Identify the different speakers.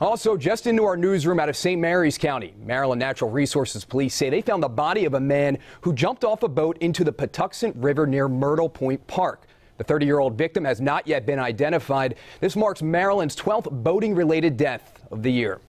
Speaker 1: Also, just into our newsroom out of St. Mary's County, Maryland Natural Resources Police say they found the body of a man who jumped off a boat into the Patuxent River near Myrtle Point Park. The 30-year-old victim has not yet been identified. This marks Maryland's 12th boating-related death of the year.